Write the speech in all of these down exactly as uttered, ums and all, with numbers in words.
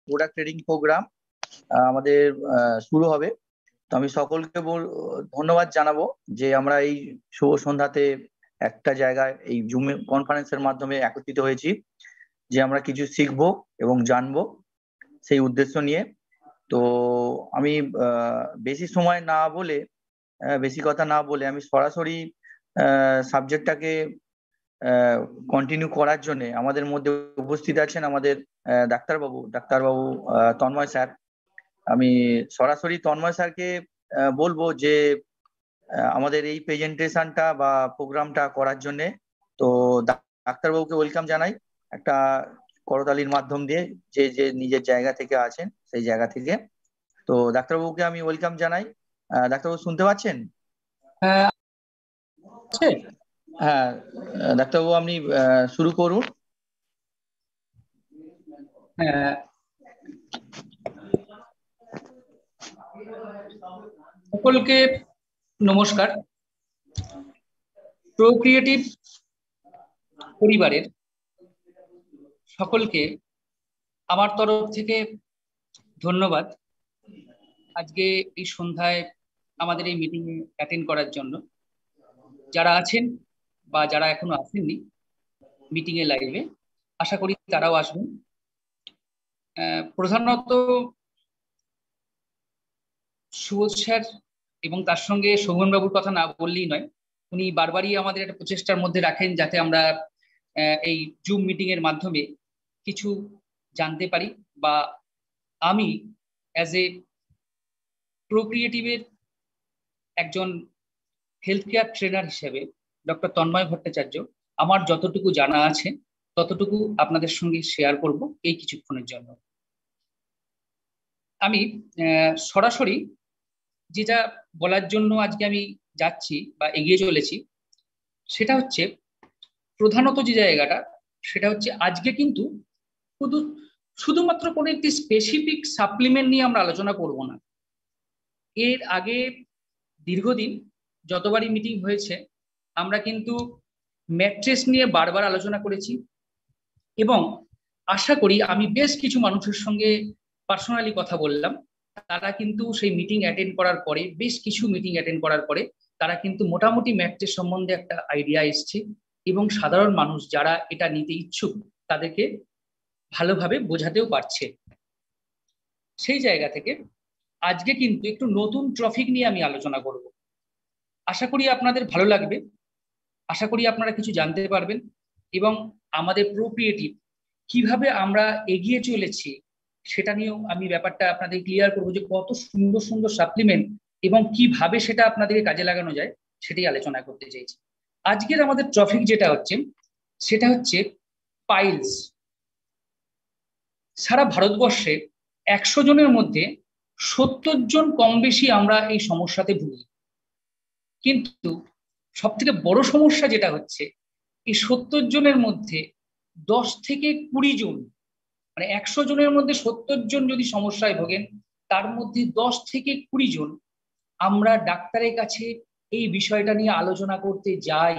Product trading programme আমাদের শুরু হবে। তো আমি সকলকে ধন্যবাদ জানাবো যে আমরা এই শুভ সন্ধ্যাতে একটা জায়গায় এই জুম কনফারেন্সের মাধ্যমে একত্রিত হয়েছি, যে আমরা কিছু শিখবো এবং জানবো সেই উদ্দেশ্য নিয়ে। তো আমি বেশি সময় না বলে, বেশি কথা না বলে আমি সরাসরি সাবজেক্টটাকে কন্টিনিউ করার জন্য আমাদের মধ্যে উপস্থিত আছেন আমাদের ডাক্তারবাবু ডাক্তারবাবু তন্ময় স্যার। আমি সরাসরি তন্ময় স্যারকে বলবো যে আমাদের এই প্রেজেন্টেশনটা বা প্রোগ্রামটা করার জন্যে। তো ডাক্তারবাবুকে ওয়েলকাম জানাই একটা করতালির মাধ্যম দিয়ে, যে যে নিজের জায়গা থেকে আছেন সেই জায়গা থেকে। তো ডাক্তারবাবুকে আমি ওয়েলকাম জানাই। ডাক্তারবাবু শুনতে পাচ্ছেন? হ্যাঁ ডাক্তারবাবু, আপনি শুরু করুন। হ্যাঁ, সকলকে নমস্কার। প্রোক্রিয়েটিভ পরিবারের সকলকে আমার তরফ থেকে ধন্যবাদ আজকে এই সন্ধ্যায় আমাদের এই মিটিং অ্যাটেন্ড করার জন্য। যারা আছেন বা যারা এখনো আসেননি মিটিং এ লাইভে, আশা করি তারাও আসবেন। প্রধানত সুবোধ স্যার এবং তার সঙ্গে শোভন বাবুর কথা না বললেই নয়। উনি বারবারই আমাদের একটা প্রচেষ্টার মধ্যে রাখেন যাতে আমরা এই জুম মিটিং এর মাধ্যমে কিছু জানতে পারি, বা আমি অ্যাজ এ প্রোক্রিয়েটিভের একজন হেলথ কেয়ার ট্রেনার হিসেবে ডক্টর তন্ময় ভট্টাচার্য আমার যতটুকু জানা আছে ততটুকু আপনাদের সঙ্গে শেয়ার করব এই কিছুক্ষণের জন্য। আমি সরাসরি যেটা বলার জন্য আজকে আমি যাচ্ছি বা এগিয়ে চলেছি সেটা হচ্ছে, প্রধানত যে জায়গাটা সেটা হচ্ছে আজকে কিন্তু শুধু শুধুমাত্র কোনো একটি স্পেসিফিক সাপ্লিমেন্ট নিয়ে আমরা আলোচনা করব না। এর আগে দীর্ঘদিন যতবারই মিটিং হয়েছে আমরা কিন্তু ম্যাট্রেস নিয়ে বারবার আলোচনা করেছি, এবং আশা করি আমি বেশ কিছু মানুষের সঙ্গে পার্সোনালি কথা বললাম, তারা কিন্তু সেই মিটিং অ্যাটেন্ড করার পরে, বেশ কিছু মিটিং অ্যাটেন্ড করার পরে তারা কিন্তু মোটামুটি ম্যাট্রেস সম্বন্ধে একটা আইডিয়া এসছে, এবং সাধারণ মানুষ যারা এটা নিতে ইচ্ছুক তাদেরকে ভালোভাবে বোঝাতেও পারছে। সেই জায়গা থেকে আজকে কিন্তু একটু নতুন টপিক নিয়ে আমি আলোচনা করব। আশা করি আপনাদের ভালো লাগবে, আশা করি আপনারা কিছু জানতে পারবেন, এবং আমাদের প্রোক্রিয়েটিভ কিভাবে আমরা এগিয়ে চলেছি সেটা নিয়েও আমি ব্যাপারটা আপনাদের ক্লিয়ার করবো, যে কত সুন্দর সুন্দর সাপ্লিমেন্ট এবং কিভাবে সেটা আপনাদেরকে কাজে লাগানো যায় সেটাই আলোচনা করতে চাইছি। আজকের আমাদের টপিক যেটা হচ্ছে সেটা হচ্ছে পাইলস। সারা ভারতবর্ষে একশো জনের মধ্যে সত্তর জন কম বেশি আমরা এই সমস্যাতে ভুগি, কিন্তু সব থেকে বড় সমস্যা যেটা হচ্ছে, এই সত্তর জনের মধ্যে দশ থেকে কুড়ি জন, মানে একশো জনের মধ্যে সত্তর জন যদি সমস্যায় ভোগেন, তার মধ্যে দশ থেকে কুড়ি জন আমরা ডাক্তারের কাছে এই বিষয়টা নিয়ে আলোচনা করতে যাই।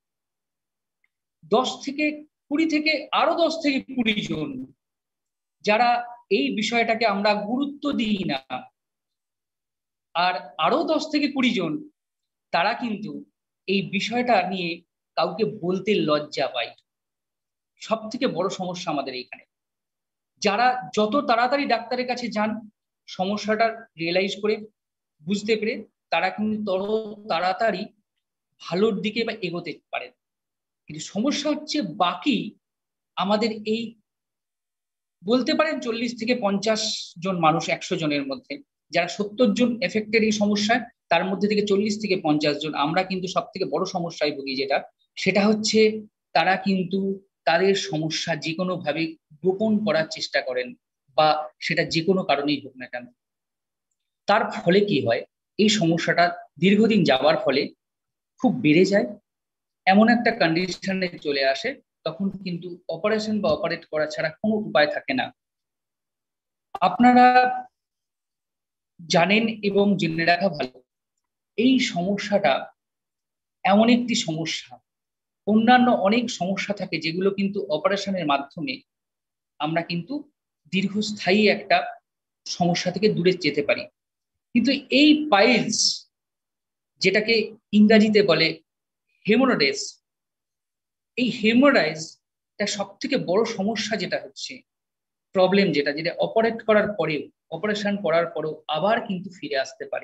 দশ থেকে কুড়ি থেকে আরো দশ থেকে কুড়ি জন যারা এই বিষয়টাকে আমরা গুরুত্ব দিই না, আর আরো দশ থেকে কুড়ি জন তারা কিন্তু এই বিষয়টা নিয়ে কাউকে বলতে লজ্জা পায়। সব থেকে বড় সমস্যা আমাদের এইখানে। যারা যত তাড়াতাড়ি ডাক্তারের কাছে যান সমস্যাটা রিয়েলাইজ করে বুঝতে পেরে, তারা কিন্তু তত তাড়াতাড়ি ভালোর দিকে বা এগোতে পারেন। কিন্তু সমস্যা হচ্ছে বাকি আমাদের এই বলতে পারেন চল্লিশ থেকে পঞ্চাশ জন মানুষ একশো জনের মধ্যে, যারা সত্তর জন এফেক্টেড এই সমস্যায়, তার মধ্যে থেকে চল্লিশ থেকে পঞ্চাশ জন আমরা কিন্তু সব থেকে বড় সমস্যায় ভুগি। যেটা সেটা হচ্ছে তারা কিন্তু তাদের সমস্যা যে কোনো ভাবে গোপন করার চেষ্টা করেন, বা সেটা যে কোনো কারণেই হোক না কেন। তার ফলে কি হয়, এই সমস্যাটা দীর্ঘদিন যাওয়ার ফলে খুব বেড়ে যায়, এমন একটা কন্ডিশনে চলে আসে, তখন কিন্তু অপারেশন বা অপারেট করা ছাড়া কোনো উপায় থাকে না। আপনারা জানেন এবং জেনে রাখা ভালো, এই সমস্যাটা এমন একটি সমস্যা, অন্যান্য অনেক সমস্যা থাকে যেগুলো কিন্তু অপারেশনের মাধ্যমে আমরা কিন্তু দীর্ঘস্থায়ী একটা সমস্যা থেকে দূরে যেতে পারি। কিন্তু এই পাইলস, যেটাকে ইংরাজিতে বলে হেমোরয়েডস, এই হেমোরয়েডসটা সব থেকে বড় সমস্যা যেটা হচ্ছে, প্রবলেম যেটা যেটা অপারেট করার পরেও, অপারেশন করার পরেও আবার কিন্তু ফিরে আসতে পারে।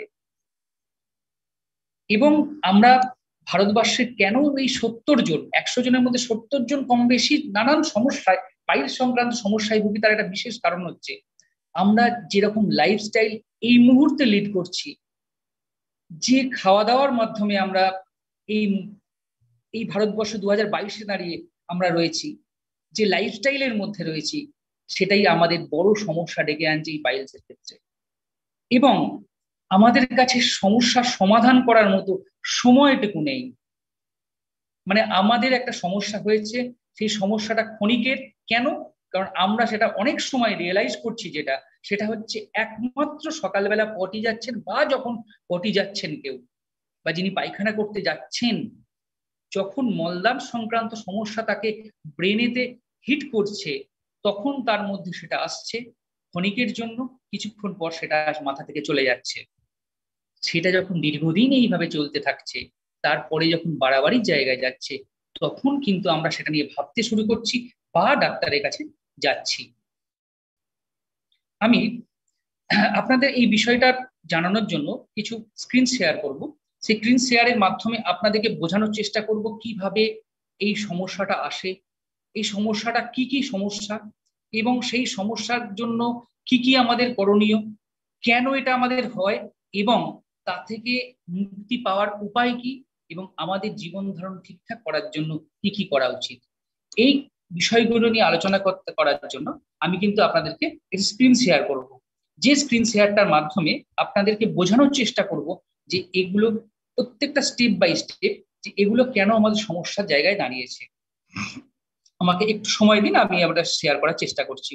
এবং আমরা ভারতবর্ষে কেন এই সত্তর জন, একশো জনের মধ্যে সত্তর জন কম বেশি নানান সমস্যায়, পাইলস সংক্রান্ত সমস্যায় ভুগি, তার একটা বিশেষ কারণ হচ্ছে আমরা যেরকম লাইফস্টাইল এই মুহূর্তে লিড করছি, যে খাওয়া দাওয়ার মাধ্যমে আমরা এই এই ভারতবর্ষ দু হাজার বাইশে দাঁড়িয়ে আমরা রয়েছি, যে লাইফস্টাইলের মধ্যে রয়েছি, সেটাই আমাদের বড় সমস্যা ডেকে আনছে এই পাইলসের ক্ষেত্রে। এবং আমাদের কাছে সমস্যার সমাধান করার মতো সময়টুকু নেই। মানে আমাদের একটা সমস্যা হয়েছে, সেই সমস্যাটা ক্ষণিকের। কেন? কারণ আমরা সেটা অনেক সময় রিয়েলাইজ করছি, যেটা সেটা হচ্ছে একমাত্র সকালবেলা পটি যাচ্ছেন, বা যখন পটি যাচ্ছেন কেউ, বা যিনি পায়খানা করতে যাচ্ছেন, যখন মলদার সংক্রান্ত সমস্যা তাকে ব্রেনেতে হিট করছে, তখন তার মধ্যে সেটা আসছে ক্ষণিকের জন্য, কিছুক্ষণ পর সেটা মাথা থেকে চলে যাচ্ছে। সেটা যখন দীর্ঘদিন এইভাবে চলতে থাকছে, তারপরে যখন বাড়াবাড়ির জায়গায় যাচ্ছে, তখন কিন্তু আমরা সেটা নিয়ে ভাবতে শুরু করছি বা ডাক্তারের কাছে যাচ্ছি। আমি আপনাদের এই বিষয়টা জানানোর জন্য কিছু স্ক্রিন শেয়ার করব। সেই স্ক্রিন শেয়ারের মাধ্যমে আপনাদেরকে বোঝানোর চেষ্টা করব কিভাবে এই সমস্যাটা আসে, এই সমস্যাটা কি কি সমস্যা, এবং সেই সমস্যার জন্য কি কি আমাদের করণীয়, কেন এটা আমাদের হয়, এবং তা থেকে মুক্তি পাওয়ার উপায় কি, এবং আমাদের জীবন ধারণ ঠিকঠাক করার জন্য কি কি করা উচিত। এই বিষয়গুলো নিয়ে আলোচনা করতে করার জন্য আমি কিন্তু আপনাদেরকে স্ক্রিন শেয়ার করব, যে স্ক্রিন শেয়ারটার মাধ্যমে আপনাদেরকে বোঝানোর চেষ্টা করব যে এগুলো প্রত্যেকটা স্টেপ বাই স্টেপ, যে এগুলো কেন আমাদের সমস্যার জায়গায় দাঁড়িয়েছে। আমাকে একটু সময় দিন, আমি আমরা শেয়ার করার চেষ্টা করছি।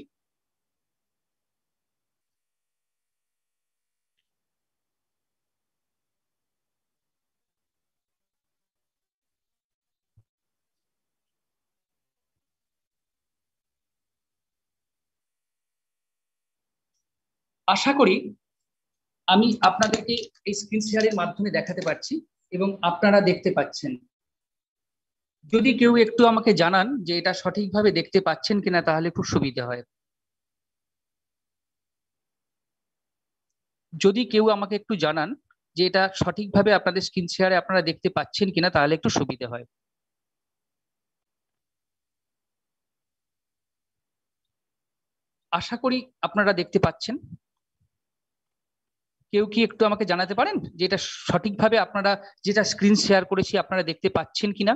আশা করি আমি আপনাদেরকে এই স্ক্রিন শেয়ারের মাধ্যমে দেখাতে পারছি এবং আপনারা দেখতে পাচ্ছেন। যদি কেউ একটু আমাকে জানান যে এটা সঠিকভাবে দেখতে পাচ্ছেন কিনা, তাহলে খুব সুবিধা হয়। যদি কেউ আমাকে একটু জানান যে এটা সঠিকভাবে আপনাদের স্ক্রিন শেয়ারে আপনারা দেখতে পাচ্ছেন কিনা, তাহলে একটু সুবিধা হয়। আশা করি আপনারা দেখতে পাচ্ছেন। কেউ কি একটু আমাকে জানাতে পারেন যে এটা সঠিকভাবে আপনারা যেটা স্ক্রিন শেয়ার করেছি আপনারা দেখতে পাচ্ছেন কিনা?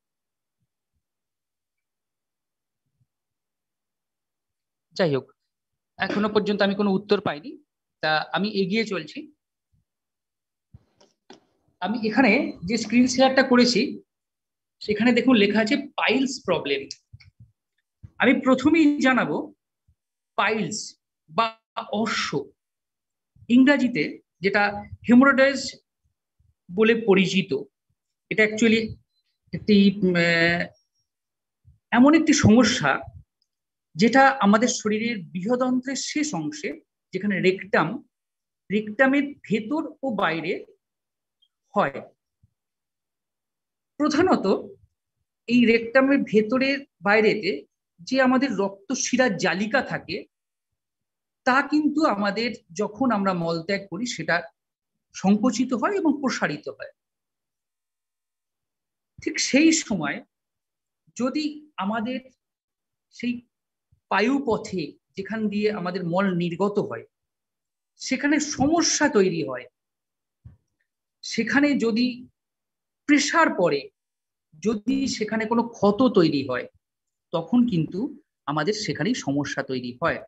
যাই হোক, এখনো পর্যন্ত আমি কোনো উত্তর পাইনি, তা আমি এগিয়ে চলছি। আমি এখানে যে স্ক্রিন শেয়ারটা করেছি, সেখানে দেখুন লেখা আছে পাইলস প্রবলেম। আমি প্রথমেই জানাবো পাইলস বা অশ্ব, ইংরাজিতে যেটা হেমোরয়েডস বলে পরিচিত। এটা অ্যাকচুয়ালি একটি এমন একটি সমস্যা যেটা আমাদের শরীরের বৃহদন্ত্রের শেষ অংশে, যেখানে রেকটাম, রেকটামের ভেতর ও বাইরে হয়। প্রধানত এই রেকটামের ভেতরের বাইরেতে যে আমাদের রক্তশিরার জালিকা থাকে, তা কিন্তু আমাদের যখন আমরা মলত্যাগ করি সেটা সংকুচিত হয় এবং প্রসারিত হয়। ঠিক সেই সময় যদি আমাদের সেই বায়ুপথে, যেখান দিয়ে আমাদের মল নির্গত হয়, সেখানে সমস্যা তৈরি হয়, সেখানে যদি প্রেসার পড়ে, যদি সেখানে কোনো ক্ষত তৈরি হয়, তখন কিন্তু আমাদের সেখানেই সমস্যা তৈরি হয়।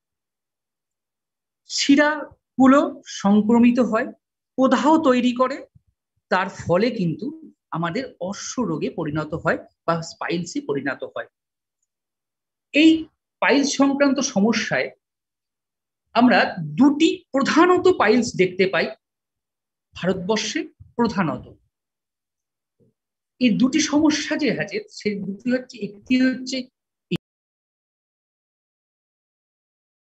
শিরাগুলো সংক্রমিত হয়, প্রদাহ তৈরি করে, তার ফলে কিন্তু আমাদের অশ্ব রোগে পরিণত হয় বা পাইলসে পরিণত হয়। এই পাইলস সংক্রান্ত সমস্যায় আমরা দুটি প্রধানত পাইলস দেখতে পাই ভারতবর্ষে। প্রধানত এই দুটি সমস্যা যে আছে, সেই দুটি হচ্ছে, একটি হচ্ছে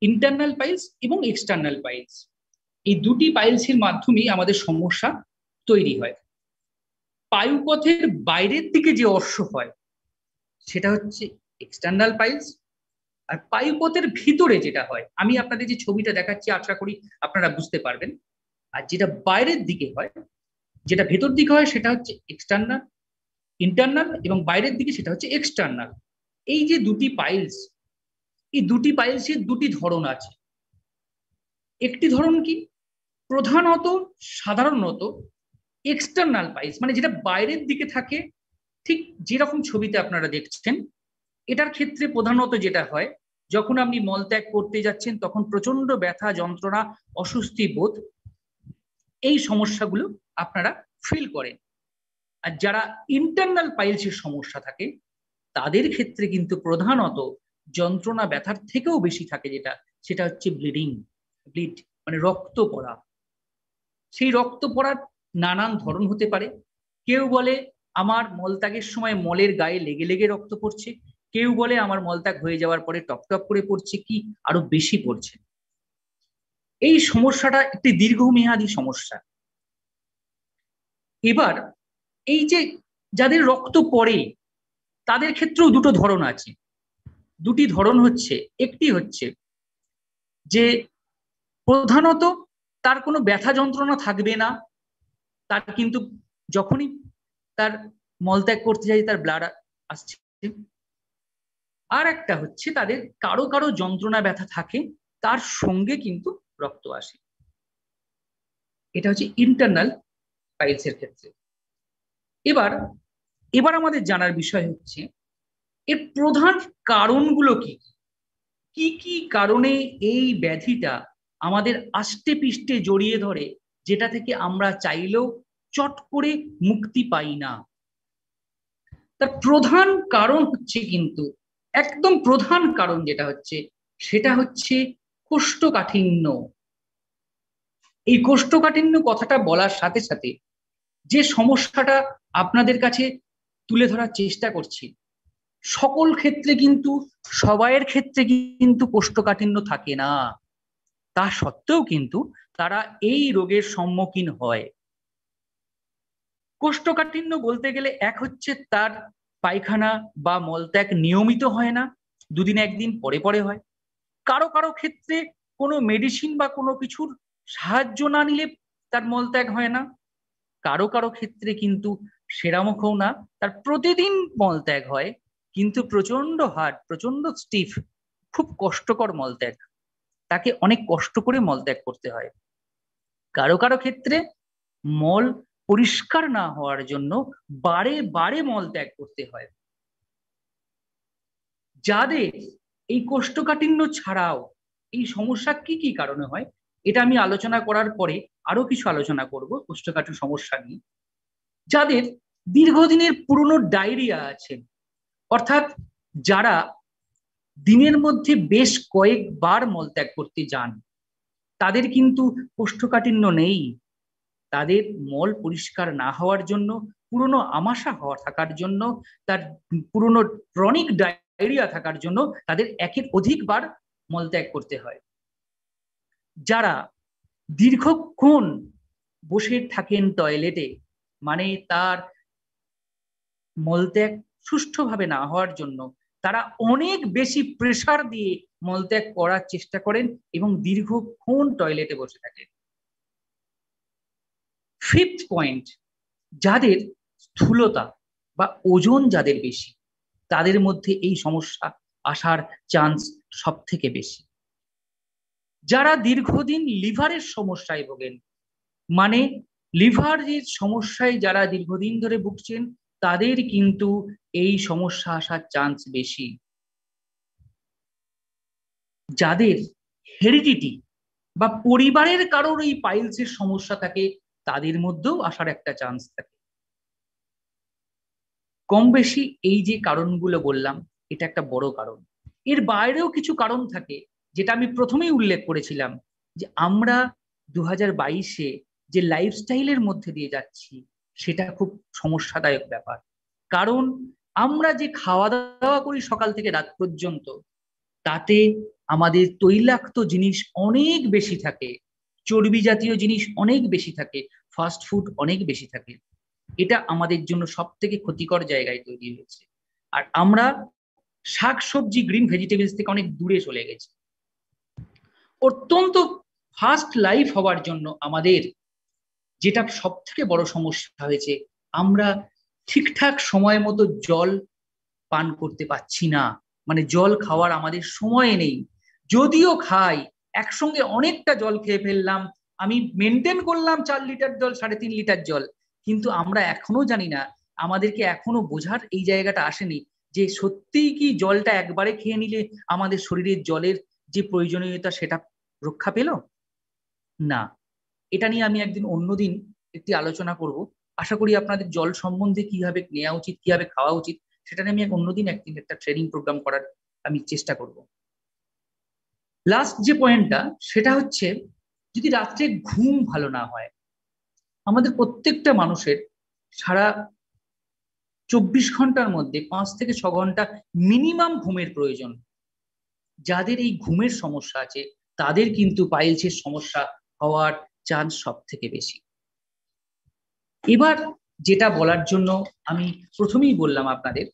ইন্টারনাল পাইলস এবং এক্সটার্নাল পাইলস, এই দুটি পাইলসের মাধ্যমেই আমাদের সমস্যা তৈরি হয়। পায়ুপথের বাইরের দিকে যে অর্শ হয় সেটা হচ্ছে এক্সটার্নাল পাইলস, আর পায়ুপথের ভিতরে যেটা হয়, আমি আপনাদের যে ছবিটা দেখাচ্ছি আশা করি আপনারা বুঝতে পারবেন, আর যেটা বাইরের দিকে হয়, যেটা ভেতর দিকে হয় সেটা হচ্ছে এক্সটার্নাল, ইন্টারনাল, এবং বাইরের দিকে সেটা হচ্ছে এক্সটার্নাল। এই যে দুটি পাইলস, এই দুটি পাইলসের দুটি ধরন আছে। একটি ধরন কি, প্রধানত সাধারণত এক্সটার্নাল পাইলস, মানে যেটা বাইরের দিকে থাকে, ঠিক যেরকম ছবিতে আপনারা দেখছেন। এটার ক্ষেত্রে প্রধানত যেটা হয়, যখন আপনি মলত্যাগ করতে যাচ্ছেন তখন প্রচন্ড ব্যথা, যন্ত্রণা, অস্বস্তি বোধ, এই সমস্যাগুলো আপনারা ফিল করেন। আর যারা ইন্টারনাল পাইলসের সমস্যা থাকে তাদের ক্ষেত্রে কিন্তু প্রধানত যন্ত্রণা ব্যথার থেকেও বেশি থাকে, যেটা সেটা হচ্ছে ব্লিডিং, ব্লিড মানে রক্ত পড়া। সেই রক্ত পড়ার নানান ধরন হতে পারে। কেউ বলে আমার মলত্যাগের সময় মলের গায়ে লেগে লেগে রক্ত পড়ছে, কেউ বলে আমার মলত্যাগ হয়ে যাওয়ার পরে টপ টপ করে পড়ছে, কি আরো বেশি পড়ছে। এই সমস্যাটা একটি দীর্ঘমেয়াদী সমস্যা। এবার এই যে যাদের রক্ত পড়ে তাদের ক্ষেত্রেও দুটো ধরন আছে। দুটি ধরন হচ্ছে, একটি হচ্ছে যে প্রধানত তার কোনো ব্যথা যন্ত্রণা থাকবে না, তার কিন্তু যখনই তার মলত্যাগ করতে যাই তার ব্লাড আসছে। আর একটা হচ্ছে তাদের কারো কারো যন্ত্রণা ব্যথা থাকে, তার সঙ্গে কিন্তু রক্ত আসে। এটা হচ্ছে ইন্টারনাল পাইলসের ক্ষেত্রে। এবার এবার আমাদের জানার বিষয় হচ্ছে এর প্রধান কারণগুলো কি কি কি কারণে এই ব্যাধিটা আমাদের আষ্টে পিষ্টে জড়িয়ে ধরে, যেটা থেকে আমরা চাইলেও চট করে মুক্তি পাই না। তার প্রধান কারণ হচ্ছে কিন্তু একদম প্রধান কারণ যেটা হচ্ছে সেটা হচ্ছে কোষ্ঠকাঠিন্য। এই কোষ্ঠকাঠিন্য কথাটা বলার সাথে সাথে যে সমস্যাটা আপনাদের কাছে তুলে ধরার চেষ্টা করছি, সকল ক্ষেত্রে কিন্তু সবাইয়ের ক্ষেত্রে কিন্তু কোষ্ঠকাঠিন্য থাকে না। তা সত্ত্বেও কিন্তু তারা এই রোগের সম্মুখীন হয়। কোষ্ঠকাঠিন্য বলতে গেলে এক হচ্ছে তার পায়খানা বা মলত্যাগ নিয়মিত হয় না, দুদিন একদিন পরে পরে হয়। কারো কারো ক্ষেত্রে কোনো মেডিসিন বা কোনো কিছুর সাহায্য না নিলে তার মলত্যাগ হয় না। কারো কারো ক্ষেত্রে কিন্তু সেরামুখও না, তার প্রতিদিন মলত্যাগ হয়, কিন্তু প্রচন্ড হার্ড, প্রচন্ড স্টিফ, খুব কষ্টকর মলত্যাগ, তাকে অনেক কষ্ট করে মলত্যাগ করতে হয়। কারো কারো ক্ষেত্রে মল পরিষ্কার না হওয়ার জন্য বারে বারে মলত্যাগ করতে হয়। যাদের এই কোষ্ঠকাঠিন্য ছাড়াও এই সমস্যা কি কি কারণে হয়, এটা আমি আলোচনা করার পরে আরো কিছু আলোচনা করব কোষ্ঠকাঠিন্য সমস্যা নিয়ে। যাদের দীর্ঘদিনের পুরনো ডায়রিয়া আছে, অর্থাৎ যারা দিনের মধ্যে বেশ কয়েকবার মলত্যাগ করতে যান, তাদের কিন্তু কোষ্ঠকাঠিন্য নেই। তাদের মল পরিষ্কার না হওয়ার জন্য, পুরনো আমাশা হওয়া থাকার জন্য, তার পুরনো ক্রনিক ডায়রিয়া থাকার জন্য তাদের একের অধিকবার মলত্যাগ করতে হয়। যারা দীর্ঘক্ষণ বসে থাকেন টয়লেটে, মানে তার মলত্যাগ সুষ্ঠুভাবে না হওয়ার জন্য তারা অনেক বেশি প্রেসার দিয়ে মলত্যাগ করার চেষ্টা করেন এবং দীর্ঘক্ষণ টয়লেটে বসে থাকেন। ফিফথ পয়েন্ট, যাদের স্থূলতা বা ওজন যাদের বেশি, তাদের মধ্যে এই সমস্যা আসার চান্স সব থেকে বেশি। যারা দীর্ঘদিন লিভারের সমস্যায় ভোগেন, মানে লিভারের সমস্যায় যারা দীর্ঘদিন ধরে ভুগছেন, তাদের কিন্তু এই সমস্যা আসার চান্স বেশি। যাদের হেরিডিটি বা পরিবারের কারোর এই পাইলসের সমস্যা থাকে, তাদের মধ্যেও আসার একটা চান্স থাকে। কম বেশি এই যে কারণগুলো বললাম, এটা একটা বড় কারণ। এর বাইরেও কিছু কারণ থাকে, যেটা আমি প্রথমেই উল্লেখ করেছিলাম, যে আমরা দু হাজার বাইশে যে লাইফস্টাইলের মধ্যে দিয়ে যাচ্ছি সেটা খুব সমস্যাদায়ক ব্যাপার। কারণ আমরা যে খাওয়া দাওয়া করি সকাল থেকে রাত পর্যন্ত, তাতে আমাদের তৈলাক্ত জিনিস অনেক বেশি থাকে, চর্বি জাতীয় জিনিস অনেক বেশি থাকে, ফাস্ট ফুড অনেক বেশি থাকে। এটা আমাদের জন্য সব থেকে ক্ষতিকর জায়গায় তৈরি হয়েছে। আর আমরা শাকসবজি, গ্রিন ভেজিটেবলস থেকে অনেক দূরে চলে গেছি। অত্যন্ত ফাস্ট লাইফ হওয়ার জন্য আমাদের যেটা সব থেকে বড় সমস্যা হয়েছে, আমরা ঠিকঠাক সময় মতো জল পান করতে পারছি না। মানে জল খাওয়ার আমাদের সময় নেই, যদিও খাই একসঙ্গে অনেকটা জল খেয়ে ফেললাম, আমি মেনটেন করলাম চার লিটার জল, সাড়ে তিন লিটার জল, কিন্তু আমরা এখনো জানি না, আমাদেরকে এখনো বোঝার এই জায়গাটা আসেনি যে সত্যিই কি জলটা একবারে খেয়ে নিলে আমাদের শরীরের জলের যে প্রয়োজনীয়তা সেটা রক্ষা পেল না। এটা নিয়ে আমি একদিন অন্যদিন একটি আলোচনা করব। আশা করি আপনাদের জল সম্বন্ধে কিভাবে নেওয়া উচিত, কিভাবে খাওয়া উচিত, সেটা নিয়ে আমি এক অন্যদিন একদিন একটা ট্রেনিং প্রোগ্রাম করার আমি চেষ্টা করব। লাস্ট যে পয়েন্টটা সেটা হচ্ছে, যদি রাত্রে ঘুম ভালো না হয়, আমাদের প্রত্যেকটা মানুষের সারা চব্বিশ ঘন্টার মধ্যে পাঁচ থেকে ছ ঘন্টা মিনিমাম ঘুমের প্রয়োজন। যাদের এই ঘুমের সমস্যা আছে তাদের কিন্তু পাইলসের সমস্যা হওয়ার চান্স সব থেকে বেশি। এবার যেটা বলার জন্য আমি প্রথমেই বললাম আপনাদের,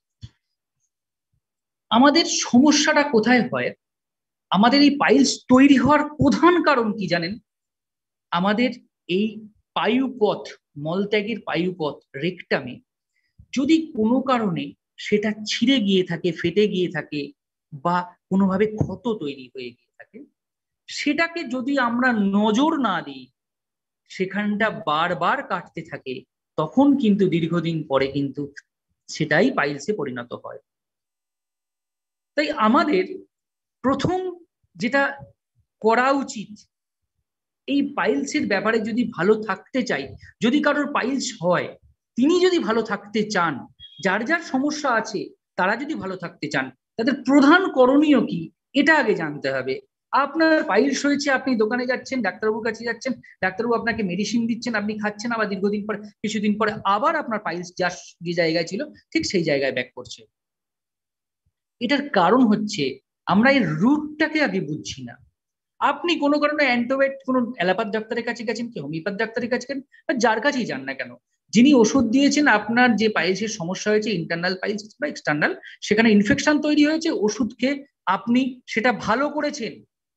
আমাদের সমস্যাটা কোথায় হয়, আমাদের এই পাইলস তৈরি হওয়ার প্রধান কারণ কি জানেন? আমাদের এই পায়ুপথ, মলত্যাগের পায়ুপথ রেকটামে যদি কোনো কারণে সেটা ছিঁড়ে গিয়ে থাকে, ফেটে গিয়ে থাকে, বা কোনোভাবে ক্ষত তৈরি হয়ে গিয়ে থাকে, সেটাকে যদি আমরা নজর না দিই, সেখানটা বারবার কাটতে থাকে, তখন কিন্তু দীর্ঘদিন পরে কিন্তু সেটাই পাইলসে পরিণত হয়। তাই আমাদের প্রথম যেটা করা উচিত, এই পাইলসের ব্যাপারে যদি ভালো থাকতে চাই, যদি কারোর পাইলস হয়, তিনি যদি ভালো থাকতে চান, যার যার সমস্যা আছে তারা যদি ভালো থাকতে চান, তাদের প্রধান করণীয় কি এটা আগে জানতে হবে। আপনার পাইলস হয়েছে, আপনি দোকানে যাচ্ছেন, ডাক্তারবাবুর কাছে যাচ্ছেন, ডাক্তারবাবু আপনাকে মেডিসিন দিচ্ছেন, আপনি খাচ্ছেন, আবার দীর্ঘদিন পরে, কিছুদিন পরে আবার আপনার পাইলস যা যে জায়গায় ছিল ঠিক সেই জায়গায় ব্যাক করছে। এটার কারণ হচ্ছে আমরা এই রুটটাকে আগে বুঝছি না। আপনি কোনো কারণে অ্যান্টিবায়োটিক, কোনো অ্যালোপ্যাথ ডাক্তারের কাছে গেছেন, কি হোমিওপ্যাথ ডাক্তারের কাছে গেছেন, যার কাছেই যান না কেন, যিনি ওষুধ দিয়েছেন, আপনার যে পাইলসের সমস্যা হয়েছে, ইন্টারনাল পাইলস বা এক্সটার্নাল, সেখানে ইনফেকশন তৈরি হয়েছে, ওষুধ খেয়ে আপনি সেটা ভালো করেছেন।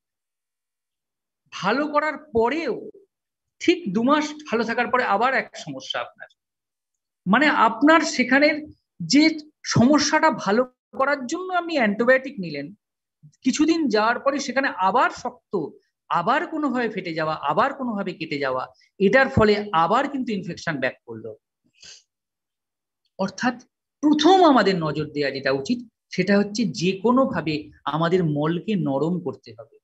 ভালো করার পরেও ঠিক দু মাস ভালো থাকার পরে আবার এক সমস্যা আপনার, মানে আপনার সেখানের যে সমস্যাটা ভালো করার জন্য আপনি অ্যান্টিবায়োটিক নিলেন, কিছুদিন যাওয়ার পরে সেখানে আবার শক্ত, আবার কোনোভাবে ফেটে যাওয়া, আবার কোনোভাবে কেটে যাওয়া, এটার ফলে আবার কিন্তু ইনফেকশন ব্যাক করলো। অর্থাৎ প্রথম আমাদের নজর দেওয়া যেটা উচিত সেটা হচ্ছে যে কোনো ভাবে আমাদের মলকে নরম করতে হবে,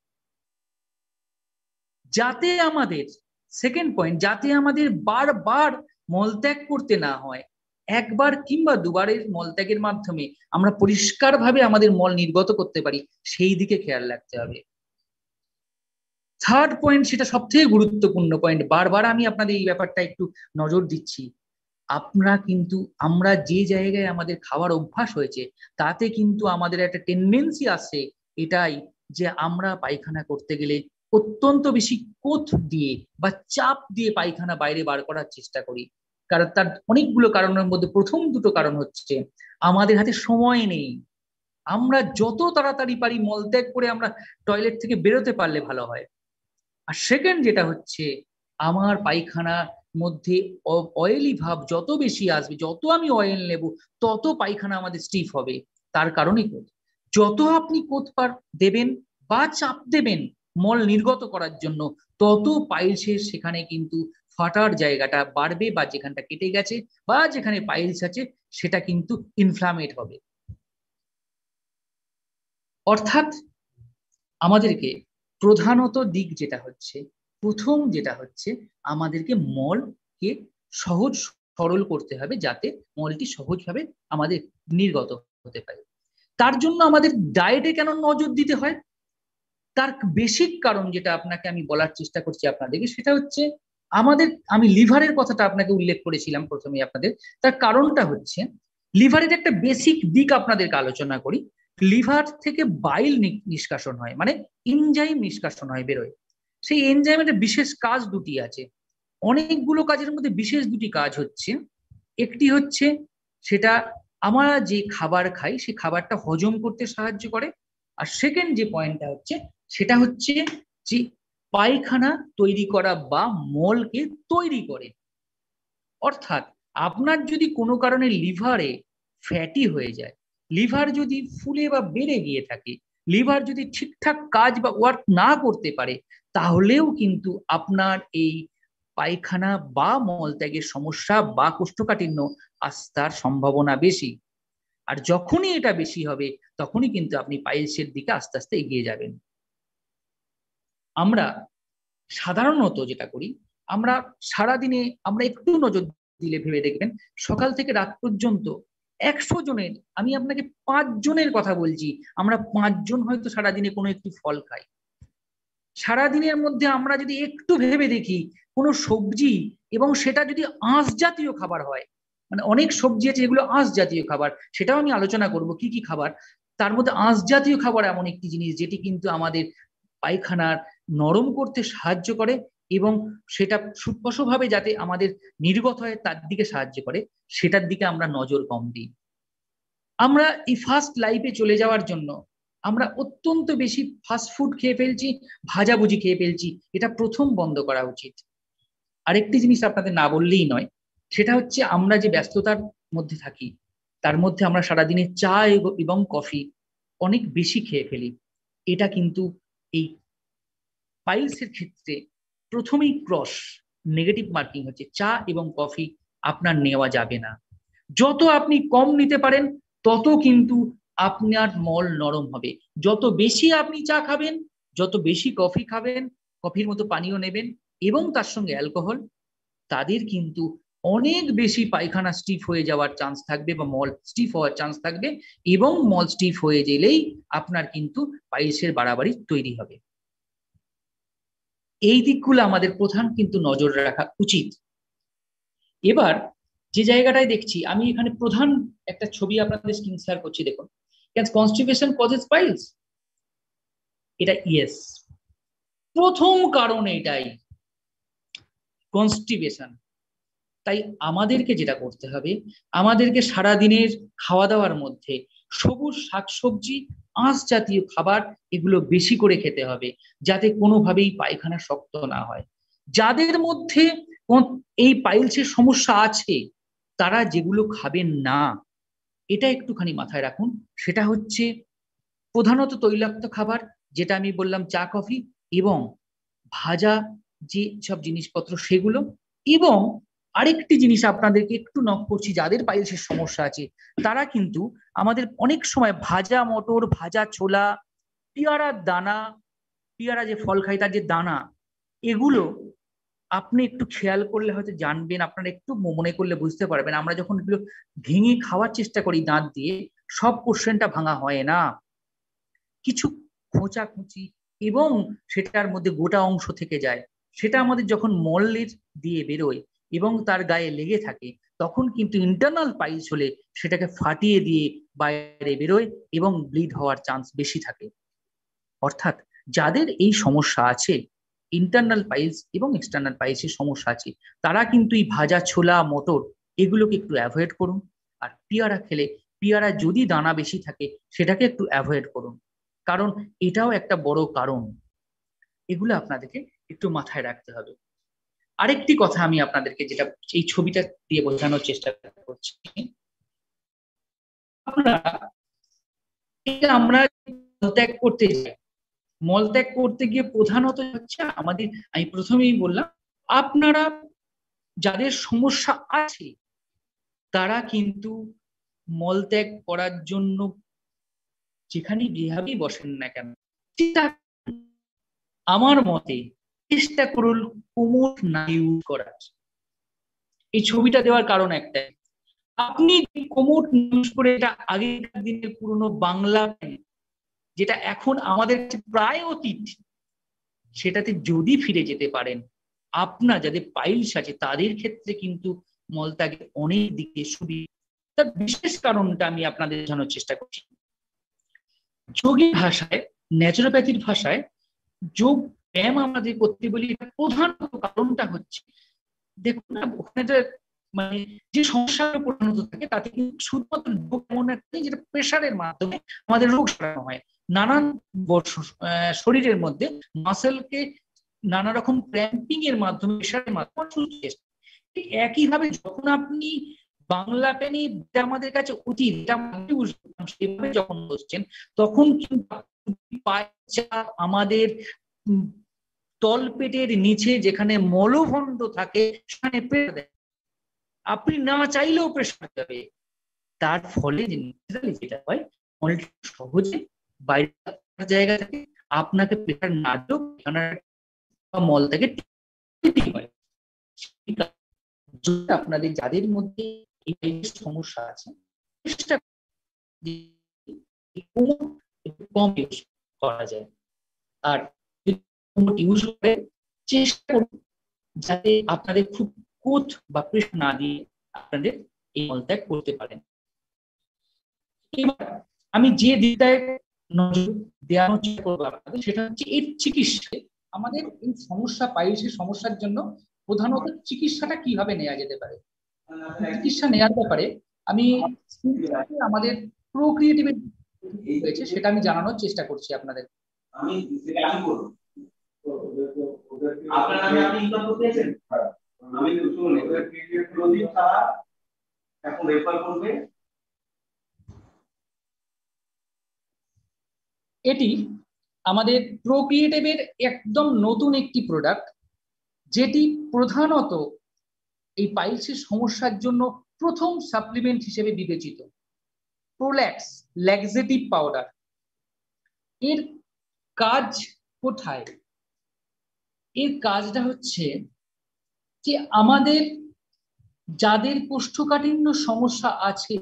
যাতে আমাদের, সেকেন্ড পয়েন্ট, যাতে আমাদের বারবার মলত্যাগ করতে না হয়। একবার কিংবা দুবারের মলত্যাগের মাধ্যমে আমরা পরিষ্কারভাবে আমাদের মল নির্গত করতে পারি, সেই দিকে খেয়াল রাখতে হবে। থার্ড পয়েন্ট, সেটা সব থেকে গুরুত্বপূর্ণ পয়েন্ট, বারবার আমি আপনাদের এই ব্যাপারটা একটু নজর দিচ্ছি, আপনারা কিন্তু, আমরা যে জায়গায় আমাদের খাওয়ার অভ্যাস হয়েছে তাতে কিন্তু আমাদের একটা টেন্ডেন্সি আছে এটাই, যে আমরা পায়খানা করতে গেলে অত্যন্ত বেশি কোথ দিয়ে বা চাপ দিয়ে পায়খানা বাইরে বার করার চেষ্টা করি। কারণ তার অনেকগুলো কারণের মধ্যে প্রথম দুটো কারণ হচ্ছে আমাদের হাতে সময় নেই। আমরা যত তাড়াতাড়ি পারি মলত্যাগ করে আমরা টয়লেট থেকে বেরোতে পারলে ভালো হয়। আর সেকেন্ড যেটা হচ্ছে, আমার পায়খানার মধ্যে অয়েলি ভাব যত বেশি আসবে, যত আমি অয়েল নেব তত পায়খানা আমাদের স্টিফ হবে। তার কারণে কোথ, যত আপনি কোথ পার দেবেন বা চাপ দেবেন মল নির্গত করার জন্য, তত পাইলসের সেখানে কিন্তু ফাটার জায়গাটা বাড়বে, বা যেখানটা কেটে গেছে বা যেখানে পাইলস আছে সেটা কিন্তু ইনফ্লামেট হবে। অর্থাৎ আমাদেরকে প্রধানত দিক যেটা হচ্ছে, প্রথম যেটা হচ্ছে আমাদেরকে মলকে সহজ সরল করতে হবে, যাতে মলটি সহজভাবে আমাদের নির্গত হতে পারে। তার জন্য আমাদের ডায়েটে কেন নজর দিতে হয়, তার বেসিক কারণ যেটা আপনাকে আমি বলার চেষ্টা করছি আপনাদেরকে, সেটা হচ্ছে আমাদের, আমি লিভারের কথাটা আপনাকে উল্লেখ করেছিলাম প্রথমে আপনাদের, তার কারণটা হচ্ছে লিভারের একটা বেসিক দিক আপনাদেরকে আলোচনা করি। লিভার থেকে বাইল নিষ্কাশন হয়, মানে এনজাইম নিষ্কাশন হয়, বেরোয়। সেই এনজাইমের বিশেষ কাজ দুটি আছে। অনেকগুলো কাজের মধ্যে বিশেষ দুটি কাজ হচ্ছে, একটি হচ্ছে সেটা আমরা যে খাবার খাই সেই খাবারটা হজম করতে সাহায্য করে, আর সেকেন্ড যে পয়েন্টটা হচ্ছে সেটা হচ্ছে যে পায়খানা তৈরি করা বা মলকে তৈরি করে। অর্থাৎ আপনার যদি কোনো কারণে লিভারে ফ্যাটি হয়ে যায়, লিভার যদি ফুলে বা বেড়ে গিয়ে থাকে, লিভার যদি ঠিকঠাক কাজ বা ওয়ার্ক না করতে পারে, তাহলেও কিন্তু আপনার এই পায়খানা বা মলত্যাগের সমস্যা বা কোষ্ঠকাঠিন্য আসার সম্ভাবনা বেশি। আর যখনই এটা বেশি হবে তখনই কিন্তু আপনি পাইলসের দিকে আস্তে আস্তে এগিয়ে যাবেন। আমরা সাধারণত যেটা করি, আমরা সারাদিনে আমরা একটু নজর দিলে ভেবে দেখবেন, সকাল থেকে রাত পর্যন্ত একশো জনের, আমি আপনাকে পাঁচ জনের কথা বলছি, আমরা পাঁচজন হয়তো সারাদিনে কোনো একটি ফল খাই। সারাদিনের মধ্যে আমরা যদি একটু ভেবে দেখি, কোনো সবজি, এবং সেটা যদি আঁশ জাতীয় খাবার হয়, মানে অনেক সবজি আছে যেগুলো আঁশ জাতীয় খাবার, সেটাও আমি আলোচনা করব কি কি খাবার। তার মধ্যে আঁশ জাতীয় খাবার এমন একটি জিনিস যেটি কিন্তু আমাদের পায়খানার নরম করতে সাহায্য করে এবং সেটা সুস্পষ্টভাবে যাতে আমাদের নির্গত হয় তার দিকে সাহায্য করে, সেটার দিকে আমরা নজর কম দিই। আমরা এই ফাস্ট লাইফে চলে যাওয়ার জন্য আমরা অত্যন্ত বেশি ফাস্ট ফুড খেয়ে ফেলছি, ভাজাভুজি খেয়ে ফেলছি, এটা প্রথম বন্ধ করা উচিত। আরেকটি জিনিস আপনাদের না বললেই নয়, সেটা হচ্ছে আমরা যে ব্যস্ততার মধ্যে থাকি তার মধ্যে আমরা সারাদিনে চা এবং কফি অনেক বেশি খেয়ে ফেলি। এটা কিন্তু এই পাইলসের ক্ষেত্রে প্রথমেই ক্রস নেগেটিভ মার্কিং হচ্ছে, চা এবং কফি আপনার নেওয়া যাবে না। যত আপনি কম নিতে পারেন তত কিন্তু আপনার মল নরম হবে। যত বেশি আপনি চা খাবেন, যত বেশি কফি খাবেন, কফির মতো পানীয় নেবেন এবং তার সঙ্গে অ্যালকোহল, তাদের কিন্তু অনেক বেশি পায়খানা স্টিফ হয়ে যাওয়ার চান্স থাকবে বা মল স্টিফ হওয়ার চান্স থাকবে, এবং মল স্টিফ হয়ে গেলেই আপনার কিন্তু পাইলসের বাড়াবাড়ি তৈরি হবে। এই দিকগুলো আমাদের প্রধান কিন্তু নজর রাখা উচিত। এবার যে জায়গাটায় দেখছি, আমি এখানে প্রধান একটা ছবি আপনাদের স্ক্রিন শেয়ার করছি, দেখুন। Can constipation causes piles? এটা ইয়েস, প্রথম কারণ এটাই, কনস্টিপেশন। তাই আমাদেরকে যেটা করতে হবে, আমাদেরকে সারাদিনের খাওয়া দাওয়ার মধ্যে সবুজ শাকসবজি, আঁশ জাতীয় খাবার এগুলো বেশি করে খেতে হবে, যাতে কোনোভাবেই পায়খানা শক্ত না হয়। যাদের মধ্যে এই পাইলসের সমস্যা আছে তারা যেগুলো খাবেন না, এটা একটুখানি মাথায় রাখুন। সেটা হচ্ছে প্রধানত তৈলাক্ত খাবার, যেটা আমি বললাম চা কফি এবং ভাজা যে সব জিনিসপত্র সেগুলো। এবং আরেকটি জিনিস আপনাদেরকে একটু নক করছি, যাদের পাইলসের সমস্যা আছে তারা কিন্তু আমাদের অনেক সময় ভাজা মটর, ভাজা ছোলা, পেয়ারার দানা, পেয়ারা যে ফল খাই তার যে দানা, এগুলো আপনি একটু খেয়াল করলে হয়তো জানবেন, আপনারা একটু মনে করলে বুঝতে পারবেন, আমরা যখন এগুলো ভেঙে খাওয়ার চেষ্টা করি দাঁত দিয়ে, সব পোর্শনটা ভাঙা হয় না, কিছু খোঁচাখুচি এবং সেটার মধ্যে গোটা অংশ থেকে যায়। সেটা আমাদের যখন মলের দিয়ে বেরোয় এবং তার গায়ে লেগে থাকে, তখন কিন্তু ইন্টারনাল পাইলস হলে সেটাকে ফাটিয়ে দিয়ে বাইরে বেরোয় এবং ব্লিড হওয়ার চান্স বেশি থাকে। অর্থাৎ যাদের এই সমস্যা আছে, ইন্টারনাল পাইলস এবং এক্সটার্নাল পাইলসের সমস্যা আছে, তারা কিন্তু এই ভাজা ছোলা, মটর এগুলোকে একটু অ্যাভয়েড করুন। আর পেয়ারা খেলে, পেয়ারা যদি দানা বেশি থাকে সেটাকে একটু অ্যাভয়েড করুন, কারণ এটাও একটা বড় কারণ। এগুলো আপনাদেরকে একটু মাথায় রাখতে হবে। আরেকটি কথা আমি আপনাদেরকে যেটা এই ছবিটা দিয়ে বোঝানোর চেষ্টা করছি, আমরা আমরা মলত্যাগ করতে যাই, মলত্যাগ করতে গিয়ে প্রধানত হচ্ছে আমাদের, আমি প্রথমেই বললাম, আপনারা যাদের সমস্যা আছে তারা কিন্তু মলত্যাগ করার জন্য যেখানে যেভাবেই বসেন না কেন, আমার মতে চেষ্টা করুন কোমর না ইউজ করার। এই ছবিটা দেওয়ার কারণ একটাই, আপনি কোমর ইউজ করে, এটা আগেকার দিনের পুরনো বাংলা যেটা এখন আমাদের প্রায় অতীত, সেটাতে যদি ফিরে যেতে পারেন, আপনার যাদের পাইলস আছে তাদের ক্ষেত্রে কিন্তু মলত্যাগের অনেক দিকে সুবিধা। তার বিশেষ কারণটা আমি আপনাদের জানার চেষ্টা করছি। যোগী ভাষায়, ন্যাচুরোপ্যাথির ভাষায় যোগ ব্যায়াম আমাদের করতে বলি, প্রধান কারণটা হচ্ছে, দেখুন না ওখানে যে মানে যে সমস্যা প্রধানত থাকে তাতে কিন্তু শুধুমাত্র রোগ এমন একটা যেটা প্রেশারের মাধ্যমে আমাদের রোগ সারানো হয়। নানান শরীরের মধ্যে মাসেলকে নানা রকম ক্র্যাম্পিং এর মাধ্যমে, প্রেশারের মাধ্যমে ঠিক একইভাবে যখন আপনি বাংলা পেনে আমাদের কাছে অতীত সেভাবে যখন বসছেন তখন কিন্তু আমাদের তল পেটের নিচে যেখানে মলভণ্ড থাকে সেখানে প্রেশার দেয়, আপনি না চাইলেও প্রেশার যাবে। তার ফলে যেটা হয় মলটা সহজে বাইরের জায়গা থেকে আপনাকে প্রেশার না দিলেও মল থেকে হয়। আপনাদের যাদের মধ্যে এই সমস্যা আছে চেষ্টা কম ইউজ করা যায়, আর ইউজ করে চেষ্টা করুন যাতে আপনাদের খুব কোথ বা প্রেশার না দিয়ে আপনাদের এই মলত্যাগ করতে পারেন। এবার আমি যে দিকটায় নজর দেওয়ার চেষ্টা করবো আপনাদের সেটা হচ্ছে এর চিকিৎসা। আমাদের এই সমস্যা পাইলসের সমস্যার জন্য প্রধানত চিকিৎসাটা কিভাবে নেওয়া যেতে পারে। চিকিৎসা নেওয়ার ব্যাপারে আমি আমাদের প্রোক্রিয়েটিভের রয়েছে সেটা আমি জানানোর চেষ্টা করছি আপনাদের। আমি সেটা আমি করব। আপনার নামে আপনি ইনকাম করতে আছেন? আমি শুনুন ওদের ক্রিয়েটিভ প্রদীপ তারা এখন রেফার করবে। এটি আমাদের প্রোক্রিয়েটিভের একদম নতুন একটি প্রোডাক্ট, যেটি প্রধানত এই পাইলসের সমস্যার জন্য প্রথম সাপ্লিমেন্ট হিসেবে বিবেচিত। Prolax laxative powder. এর কাজ কোথায়? এর কাজটা হচ্ছে যে আমাদের যাদের কোষ্ঠকাঠিন্য সমস্যা আছে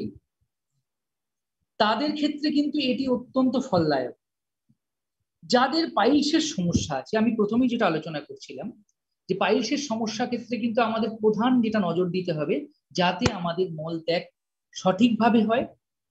তাদের ক্ষেত্রে কিন্তু এটি অত্যন্ত ফলদায়ক। যাদের পাইলসের সমস্যা আছে, আমি প্রথমেই যেটা আলোচনা করছিলাম যে পাইলসের সমস্যা ক্ষেত্রে কিন্তু আমাদের প্রধান যেটা নজর দিতে হবে যাতে আমাদের মল ত্যাগ সঠিকভাবে হয়,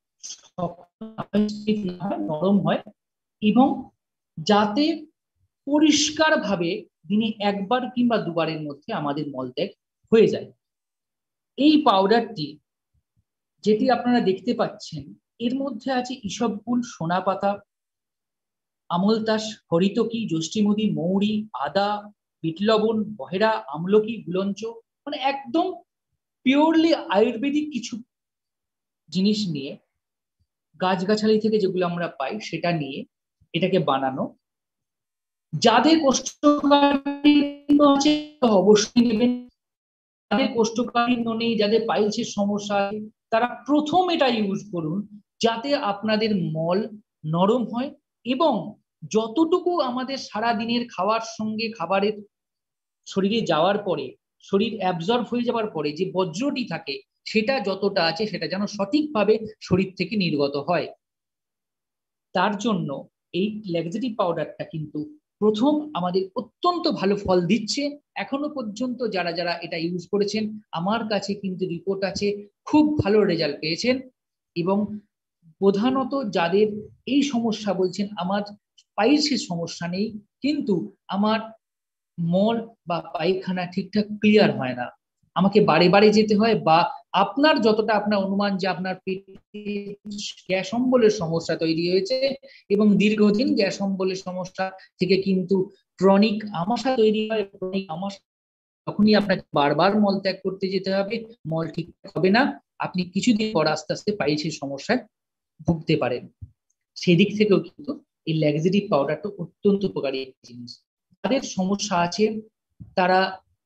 নরম হয় এবং যাতে পরিষ্কারভাবে দিনে একবার কিংবা দুবারের মধ্যে আমাদের মলত্যাগ হয়ে যায়। এই পাউডারটি যেটি আপনারা দেখতে পাচ্ছেন এর মধ্যে আছে ইসবগুল, সোনা পাতা, আমলতাস, হরিতকি, যষ্টিমধি, মৌরি, আদা, বিট লবণ, বহেরা, আমলকি, গুলঞ্চ, মানে একদম পিওরলি আয়ুর্বেদিক কিছু জিনিস নিয়ে, গাছগাছালি থেকে যেগুলো আমরা পাই সেটা নিয়ে এটাকে বানানো। যাদের কোষ্ঠকাঠিন্য আছে অবশ্যই নেবেন, যাদের কোষ্ঠকাঠিন্য নেই, যাদের পাইলসের সমস্যা তারা প্রথম এটা ইউজ করুন যাতে আপনাদের মল নরম হয় এবং যতটুকু আমাদের সারা দিনের খাওয়ার সঙ্গে খাবারের শরীরে যাওয়ার পরে শরীর অ্যাবজর্ব হয়ে যাওয়ার পরে যে বজ্রটি থাকে সেটা যতটা আছে সেটা যেন সঠিকভাবে শরীর থেকে নির্গত হয়। তার জন্য এই ল্যাক্সেটিভ পাউডারটা কিন্তু প্রথম আমাদের অত্যন্ত ভালো ফল দিচ্ছে। এখনো পর্যন্ত যারা যারা এটা ইউজ করেছেন আমার কাছে কিন্তু রিপোর্ট আছে, খুব ভালো রেজাল্ট পেয়েছেন। এবং প্রধানত যাদের এই সমস্যা বলছেন আমার পাইলসের সমস্যা নেই কিন্তু আমার মল বা পায়খানা ঠিকঠাক ক্লিয়ার হয় না, আমাকে বারে বারে যেতে হয়, বা আপনার যতটা আপনার অনুমান যে আপনার পেটে গ্যাস অম্বলের সমস্যা তৈরি হয়েছে এবং দীর্ঘদিন গ্যাস অম্বলের সমস্যা থেকে কিন্তু ক্রনিক আমাশা তৈরি হয়, ক্রনিক আমাশা তখনই আপনাকে বারবার মল ত্যাগ করতে যেতে হবে, মল ঠিকঠাক হবে না, আপনি কিছুদিন পর আস্তে আস্তে পাইলসের সমস্যায় ভুগতে পারেন। সেদিক থেকেও কিন্তু এই ল্যাক্সেটিভ পাউডারটা অত্যন্ত উপকারী একটি জিনিস। যাদের সমস্যা আছে তারা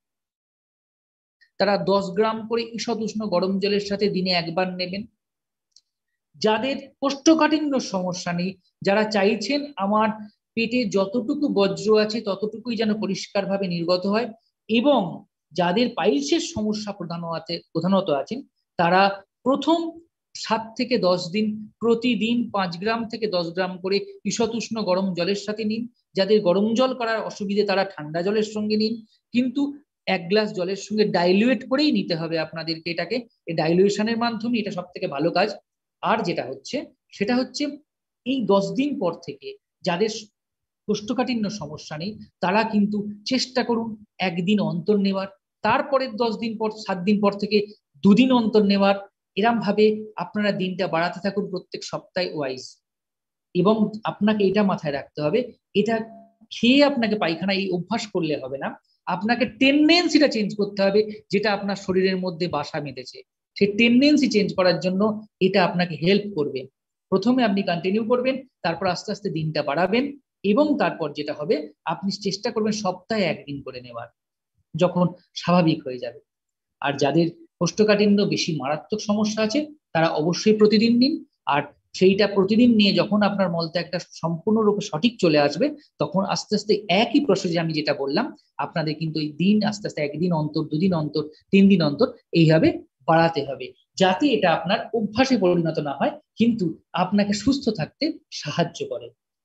তারা দশ গ্রাম করে ঈষৎ উষ্ণ গরম জলের সাথে দিনে একবার নেবেন। যাদের কোষ্ঠকাঠিন্য সমস্যা নেই, যারা চাইছেন আমার পেটে যতটুকু বজ্র আছে ততটুকুই যেন পরিষ্কারভাবে নির্গত হয়, এবং যাদের পাইলসের সমস্যা প্রধান আছে প্রধানত আছেন তারা প্রথম সাত থেকে দশ দিন প্রতিদিন পাঁচ গ্রাম থেকে দশ গ্রাম করে ঈষৎ উষ্ণ গরম জলের সাথে নিন। যাদের গরম জল করার অসুবিধে তারা ঠান্ডা জলের সঙ্গে নিন, কিন্তু এক গ্লাস জলের সঙ্গে ডাইলুয়েট করেই নিতে হবে আপনাদেরকে এটাকে। এই ডাইলুয়েশনের মাধ্যমে এটা সব থেকে ভালো কাজ। আর যেটা হচ্ছে সেটা হচ্ছে এই দশ দিন পর থেকে যাদের কোষ্ঠকাঠিন্য সমস্যা নেই তারা কিন্তু চেষ্টা করুন একদিন অন্তর নেওয়ার, তারপরের দশ দিন পর সাত দিন পর থেকে দুদিন অন্তর নেওয়ার। এরম ভাবে আপনারা দিনটা বাড়াতে থাকুন প্রত্যেক সপ্তাহে ওয়াইজ। এবং আপনাকে এটা মাথায় রাখতে হবে, এটা খেয়ে আপনাকে পায়খানা এই অভ্যাস করলে হবে না, আপনাকে টেন্ডেন্সিটা চেঞ্জ করতে হবে যেটা আপনার শরীরের মধ্যে বাসা বেঁধেছে। সেই টেন্ডেন্সি চেঞ্জ করার জন্য এটা আপনাকে হেল্প করবে। প্রথমে আপনি কন্টিনিউ করবেন, তারপর আস্তে আস্তে দিনটা বাড়াবেন, এবং তারপর যেটা হবে আপনি চেষ্টা করবেন সপ্তাহে একদিন করে নেওয়ার, যখন স্বাভাবিক হয়ে যাবে। আর যাদের কোষ্ঠকাঠিন্য বেশি মারাত্মক সমস্যা আছে তারা অবশ্যই প্রতিদিন নিন। আর সেইটা প্রতিদিন নিয়ে যখন আপনার মলত্যাগটা সম্পূর্ণরূপে সঠিক চলে আসবে, তখন আস্তে আস্তে একই প্রসেসে আমি যেটা বললাম আপনাদের কিন্তু এই দিন আস্তে আস্তে একদিন অন্তর, দুদিন অন্তর, তিন দিন অন্তর এইভাবে বাড়াতে হবে, যাতে এটা আপনার অভ্যাসে পরিণত না হয় কিন্তু আপনাকে সুস্থ থাকতে সাহায্য করে।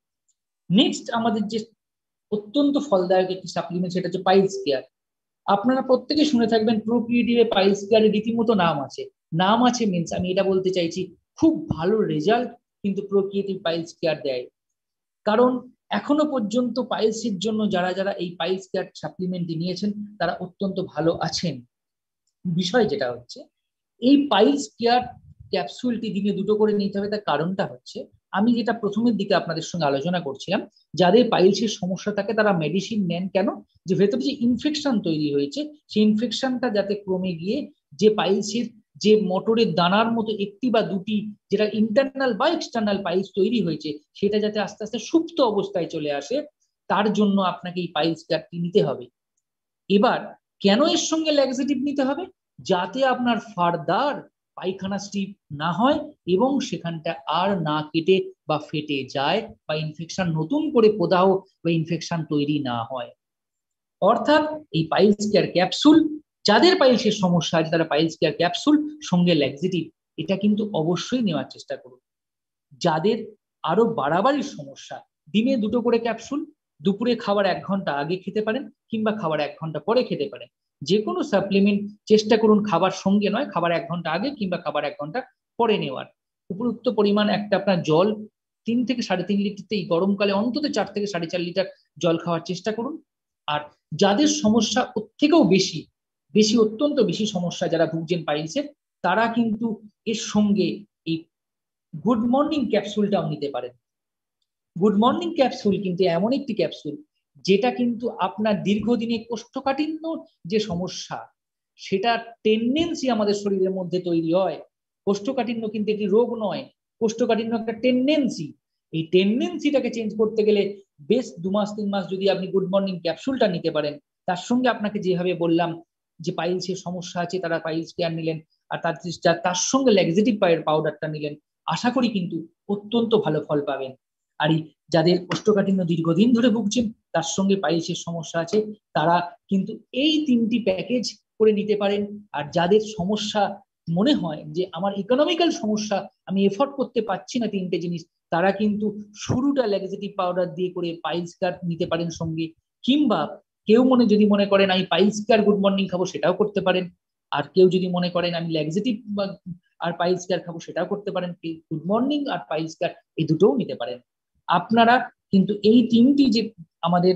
নেক্সট আমাদের যে অত্যন্ত ফলদায়ক একটি সাপ্লিমেন্ট সেটা হচ্ছে পাইলস কেয়ার। আপনারা প্রত্যেকে শুনে থাকবেন প্রোক্রিয়েটিভে পাইলস কেয়ারের রীতিমতো নাম আছে। নাম আছে মিন্স আমি এটা বলতে চাইছি খুব ভালো রেজাল্ট কিন্তু প্রোক্রিয়েটিভ পাইলস কেয়ার দেয়। কারণ এখনো পর্যন্ত পাইলসের জন্য যারা যারা এই পাইলস কেয়ার সাপ্লিমেন্টটি নিয়েছেন তারা অত্যন্ত ভালো আছেন। বিষয় যেটা হচ্ছে এই পাইলস কেয়ার ক্যাপসুলটি দিনে দুটো করে নিতে হবে, তার কারণটা হচ্ছে আমি যেটা প্রথমের দিকে আপনাদের সঙ্গে আলোচনা করছিলাম, যাদের পাইলসের সমস্যা থাকে তারা মেডিসিন নেন কেন, যে ভেতরে যে ইনফেকশন তৈরি হয়েছে সেই ইনফেকশনটা যাতে ক্রমে গিয়ে যে পাইলসের যে মোটরের দানার মতো একটি বা দুটি যেটা ইন্টারনাল বা এক্সটার্নাল পাইলস তৈরি হয়েছে সেটা যাতে আস্তে আস্তে সুপ্ত অবস্থায় চলে আসে, তার জন্য আপনাকে এই পাইলস কেয়ারটি নিতে হবে। এবার কেন এর সঙ্গে ল্যাক্সেটিভ নিতে হবে, যাতে আপনার ফার্দার পায়খানা স্টিপ না হয় এবং সেখানটা আর না কেটে বা ফেটে যায় বা ইনফেকশন নতুন করে প্রদাহ বা ইনফেকশন তৈরি না হয়। অর্থাৎ এই পাইলস কেয়ার ক্যাপসুল, যাদের পাইলসের সমস্যা আছে তারা পাইলস কেয়ার ক্যাপসুল সঙ্গে ল্যাক্সেটিভ এটা কিন্তু অবশ্যই নেওয়ার চেষ্টা করুন। যাদের আরো বাড়াবাড়ির সমস্যা, দিনে দুটো করে ক্যাপসুল, দুপুরে খাবার এক ঘন্টা আগে খেতে পারেন কিংবা খাবার এক ঘন্টা পরে খেতে পারেন। যে কোনো সাপ্লিমেন্ট চেষ্টা করুন খাবার সঙ্গে নয়, খাবার এক ঘন্টা আগে কিংবা খাবার এক ঘন্টা পরে নেওয়ার। উপযুক্ত পরিমাণ একটা আপনার জল তিন থেকে সাড়ে তিন লিটার, এই গরমকালে অন্তত চার থেকে সাড়ে চার লিটার জল খাওয়ার চেষ্টা করুন। আর যাদের সমস্যা ওর থেকেও বেশি বেশি অত্যন্ত বেশি সমস্যা যারা ভুগছেন পাইলসের, তারা কিন্তু এর সঙ্গে এই গুড মর্নিং ক্যাপসুলটাও নিতে পারেন। গুড মর্নিং ক্যাপসুল কিন্তু এমন একটি ক্যাপসুল যেটা কিন্তু আপনার দীর্ঘদিনে কোষ্ঠকাঠিন্য যে সমস্যা সেটা টেন্ডেন্সি আমাদের শরীরের মধ্যে তৈরি হয়। কোষ্ঠকাঠিন্য কিন্তু একটি রোগ নয়, কোষ্ঠকাঠিন্য একটা টেন্ডেন্সি। এই টেন্ডেন্সিটাকে চেঞ্জ করতে গেলে বেশ দু মাস তিন মাস যদি আপনি গুড মর্নিং ক্যাপসুলটা নিতে পারেন, তার সঙ্গে আপনাকে যেভাবে বললাম যে পাইলসের সমস্যা আছে তারা পাইলস কেয়ার নিলেন, আর তার তার সঙ্গে ল্যাক্সেটিভ পাউডারটা নিলেন, আশা করি কিন্তু অত্যন্ত ভালো ফল পাবেন। আর যাদের কোষ্ঠকাঠিন্য দীর্ঘদিন ধরে ভুগছেন তার সঙ্গে পাইলসের সমস্যা আছে তারা কিন্তু এই তিনটি প্যাকেজ করে নিতে পারেন। আর যাদের সমস্যা মনে হয় যে আমার ইকোনমিক্যাল সমস্যা আমি এফোর্ড করতে পারছি না তিনটে জিনিস, তারা কিন্তু শুরুটা ল্যাক্সেটিভ পাউডার দিয়ে করে পাইলস কেয়ার নিতে পারেন সঙ্গে, কিংবা কেউ মনে যদি মনে করেন আমি পাইলস কেয়ার গুড মর্নিং খাবো সেটাও করতে পারেন। আর কেউ যদি মনে করেন আমি ল্যাক্সেটিভ আর পাইলস কেয়ার খাবো সেটাও করতে পারেন। গুড মর্নিং আর পাইলস কেয়ার এই দুটোও নিতে পারেন। আপনারা কিন্তু এই তিনটি যে আমাদের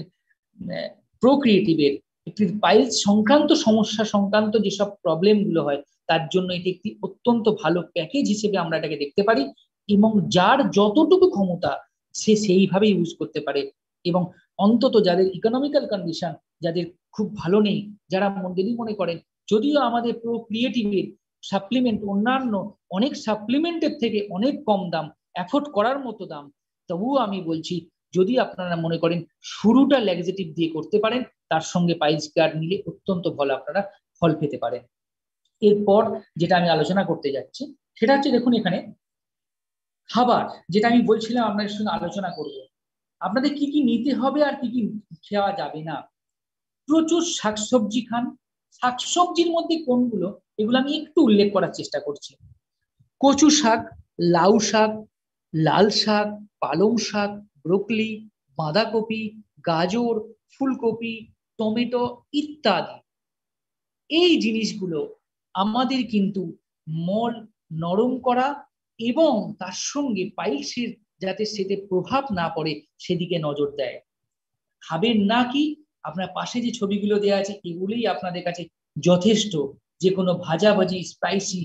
প্রোক্রিয়েটিভের একটি পাইলস সংক্রান্ত সমস্যা সংক্রান্ত যেসব প্রবলেম গুলো হয় তার জন্য এটি একটি অত্যন্ত ভালো প্যাকেজ হিসেবে আমরা এটাকে দেখতে পারি, এবং যার যতটুকু ক্ষমতা সে সেইভাবে ইউজ করতে পারে। এবং অন্তত যাদের ইকোনমিক্যাল কন্ডিশন যাদের খুব ভালো নেই, যারা যদি মনে করেন যদিও আমাদের প্রোক্রিয়েটিভের সাপ্লিমেন্ট অন্যান্য অনেক সাপ্লিমেন্টের থেকে অনেক কম দাম, অ্যাফোর্ড করার মতো দাম, তবুও আমি বলছি যদি আপনারা মনে করেন শুরুটা ল্যাক্সেটিভ দিয়ে করতে পারেন, তার সঙ্গে পাইলস কেয়ার নিলে অত্যন্ত ভালো আপনারা ফল পেতে পারেন। এরপর যেটা আমি আলোচনা করতে যাচ্ছি সেটা হচ্ছে দেখুন এখানে খাবার, যেটা আমি বলছিলাম আপনাদের সঙ্গে আলোচনা করব, আপনাদের কি কি নিতে হবে আর কি কি খাওয়া যাবে না। প্রচুর শাকসবজি খান। শাকসবজির মধ্যে কোনগুলো এগুলো আমি একটু উল্লেখ করার চেষ্টা করছি। কচু শাক, লাউ শাক, লাল শাক, পালং শাক, ব্রোকলি, বাঁধাকপি, গাজর, ফুলকপি, টমেটো ইত্যাদি। এই জিনিসগুলো আমাদের কিন্তু মল নরম করা এবং তার সঙ্গে পাইলসের যাতে সেতে প্রভাব না পড়ে সেদিকে নজর দেয়। খাবেন না কি, আপনার পাশে যে ছবিগুলো দেওয়া আছে এগুলোই আপনাদের কাছে যথেষ্ট। যে কোনো ভাজাভাজি স্পাইসি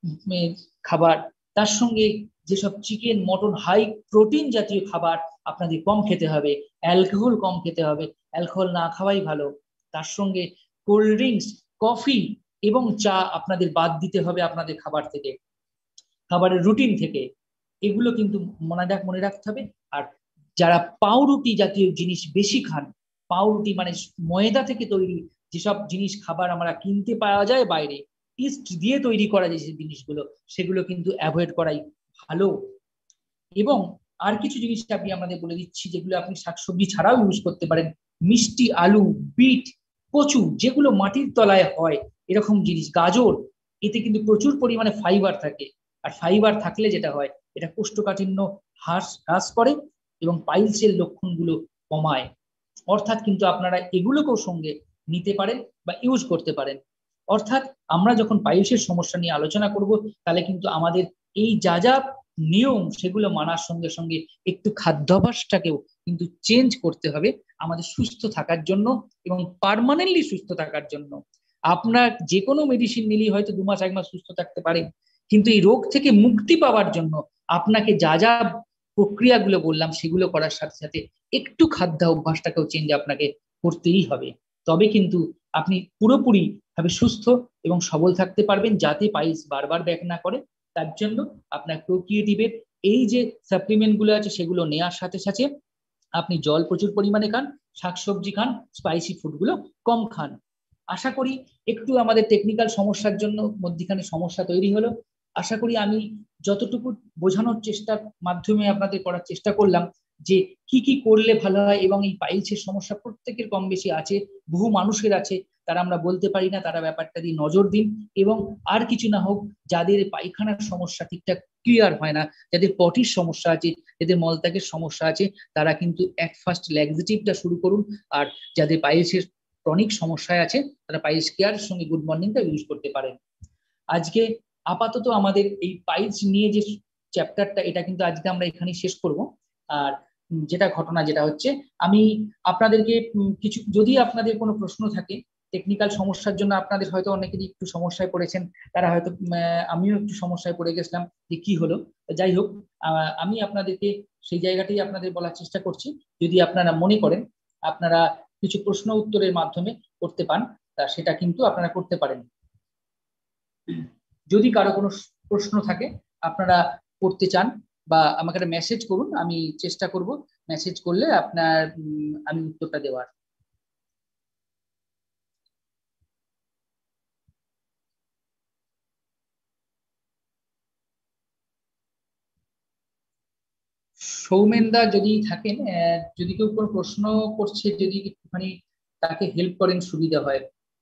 খাবার, তার সঙ্গে যেসব চিকেন মটন হাই প্রোটিন জাতীয় খাবার আপনাদের কম খেতে হবে, অ্যালকোহল কম খেতে হবে, অ্যালকোহল না খাওয়াই ভালো। তার সঙ্গে কোল্ড ড্রিঙ্কস, কফি এবং চা আপনাদের বাদ দিতে হবে আপনাদের খাবার থেকে, খাবারের রুটিন থেকে। এগুলো কিন্তু মনে রাখ মনে রাখতে হবে। আর যারা পাউরুটি জাতীয় জিনিস বেশি খান, পাউরুটি মানে ময়দা থেকে তৈরি যেসব জিনিস খাবার আমরা কিনতে পাওয়া যায় বাইরে, ইস্ট দিয়ে তৈরি করা যে জিনিসগুলো, সেগুলো কিন্তু অ্যাভয়েড করাই ভালো। এবং আর কিছু জিনিস আমি আপনাদের বলে দিচ্ছি যেগুলো আপনি শাকসবজি ছাড়াও ইউজ করতে পারেন। মিষ্টি আলু, বিট, কচু যেগুলো মাটির তলায় হয় এরকম জিনিস, গাজর, এতে কিন্তু প্রচুর পরিমাণে ফাইবার থাকে। আর ফাইবার থাকলে যেটা হয়, এটা কোষ্ঠকাঠিন্য হ্রাস হ্রাস করে এবং পাইলসের লক্ষণগুলো কমায়। অর্থাৎ কিন্তু আপনারা এগুলোকেও সঙ্গে নিতে পারেন বা ইউজ করতে পারেন। অর্থাৎ আমরা যখন পাইলসের সমস্যা নিয়ে আলোচনা করব, তাহলে কিন্তু আমাদের এই যা যা নিয়ম সেগুলো মানার সঙ্গে সঙ্গে একটু খাদ্যাভ্যাসটাকেও কিন্তু চেঞ্জ করতে হবে আমাদের সুস্থ থাকার জন্য এবং পার্মানেন্টলি সুস্থ থাকার জন্য। আপনার যে কোনো মেডিসিন নিলেই হয়তো দু মাস এক মাস সুস্থ থাকতে পারেন, কিন্তু এই রোগ থেকে মুক্তি পাওয়ার জন্য আপনাকে যা যা প্রক্রিয়াগুলো বললাম সেগুলো করার সাথে সাথে একটু খাদ্য অভ্যাসটাকেও চেঞ্জ আপনাকে করতেই হবে। তবে কিন্তু আপনি পুরোপুরি ভাবে সুস্থ এবং সবল থাকতে পারবেন, যাতে পাইলস বারবার ব্যাক না করে। তার জন্য আপনার প্রোক্রিয়েটিভের এই যে সাপ্লিমেন্ট গুলো আছে সেগুলো নেওয়ার সাথে সাথে আপনি জল প্রচুর পরিমাণে খান, শাকসবজি খান, স্পাইসি ফুডগুলো কম খান। আশা করি একটু আমাদের টেকনিক্যাল সমস্যার জন্য মধ্যখানে সমস্যা তৈরি হলো। আশা করি আমি যতটুকু বোঝানোর চেষ্টার মাধ্যমে আপনাদের করার চেষ্টা করলাম যে কি কি করলে ভালো হয়। এবং এই পাইলসের সমস্যা প্রত্যেকের কম বেশি আছে, বহু মানুষের আছে, তারা আমরা বলতে পারি না, তারা ব্যাপারটা দিয়ে নজর দিন। এবং আর কিছু না হোক, যাদের পায়খানার সমস্যা ঠিকঠাক ক্লিয়ার হয় না, যাদের পটির সমস্যা আছে, যাদের মলত্যাগের সমস্যা আছে, তারা কিন্তু এক ফার্স্ট ল্যাক্সেটিভটা শুরু করুন। আর যাদের পাইলসের ক্রনিক সমস্যায় আছে তারা পাইলস কেয়ারের সঙ্গে গুড মর্নিংটা ইউজ করতে পারেন। আজকে আপাতত আমাদের এই পাইলস নিয়ে যে চ্যাপ্টারটা, এটা কিন্তু আজকে আমরা এখানেই শেষ করব। আর যেটা ঘটনা যেটা হচ্ছে, আমি আপনাদেরকে কিছু, যদি আপনাদের কোনো প্রশ্ন থাকে টেকনিক্যাল সমস্যার জন্য, আপনাদের হয়তো অনেকেরই একটু সমস্যায় পড়েছেন, তারা হয়তো আমিও একটু সমস্যায় পড়ে গেছিলাম যে কি হলো। যাই হোক, আমি আপনাদেরকে সেই জায়গাটাই আপনাদের বলার চেষ্টা করছি। যদি আপনারা মনে করেন আপনারা কিছু প্রশ্ন উত্তরের মাধ্যমে করতে পান, তা সেটা কিন্তু আপনারা করতে পারেন। যদি কারো কোনো প্রশ্ন থাকে আপনারা করতে চান বা আমাকে একটা মেসেজ করুন, আমি চেষ্টা করব মেসেজ করলে আপনার আমি উত্তরটা দেওয়ার। সৌমেনদা যদি থাকেন, যদি কেউ কোনো প্রশ্ন করছে, যদি একটুখানি তাকে হেল্প করেন সুবিধা হয়।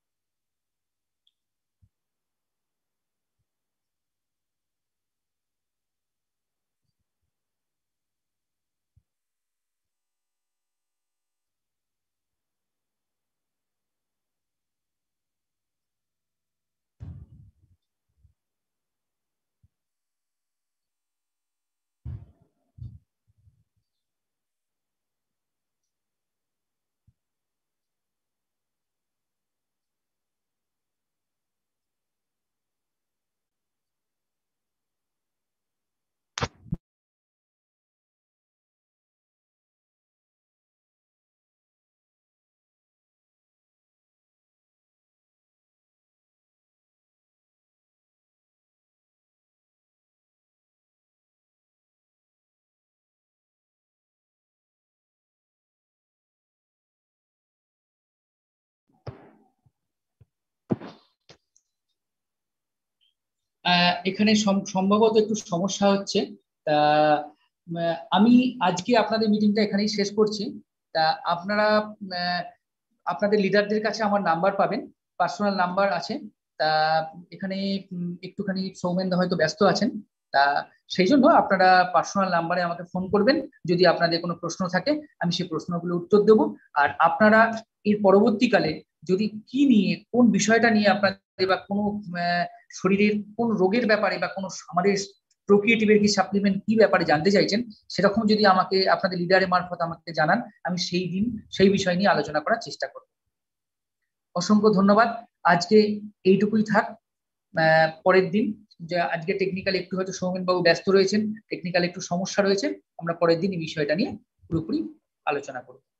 এখানে সম্ভবত একটু সমস্যা হচ্ছে। তা আমি আজকে আপনাদের মিটিংটা এখানেই শেষ করছি। তা আপনারা আপনাদের লিডারদের কাছে আমার নাম্বার পাবেন, পার্সোনাল নাম্বার আছে। তা এখানে একটুখানি সৌমেনদা হয়তো ব্যস্ত আছেন, তা সেই জন্য আপনারা পার্সোনাল নাম্বারে আমাকে ফোন করবেন যদি আপনাদের কোনো প্রশ্ন থাকে, আমি সেই প্রশ্নগুলো উত্তর দেব। আর আপনারা এর পরবর্তীকালে যদি কি নিয়ে, কোন বিষয়টা নিয়ে আপনাদের বা কোনো শরীরের কোন রোগের ব্যাপারে বা কোনো আমাদের প্রোক্রিয়েটিভের কি সাপ্লিমেন্ট কি ব্যাপারে জানতে চাইছেন, সেরকম যদি আমাকে আপনাদের লিডারের মারফত আমাকে জানান, আমি সেই দিন সেই বিষয় নিয়ে আলোচনা করার চেষ্টা করব। অসংখ্য ধন্যবাদ। আজকে এইটুকুই থাক। পরের দিন, যে আজকে টেকনিক্যাল একটু হয়তো সৌমেন বাবু ব্যস্ত রয়েছেন, টেকনিক্যাল একটু সমস্যা রয়েছে, আমরা পরের দিন এই বিষয়টা নিয়ে পুরোপুরি আলোচনা করব।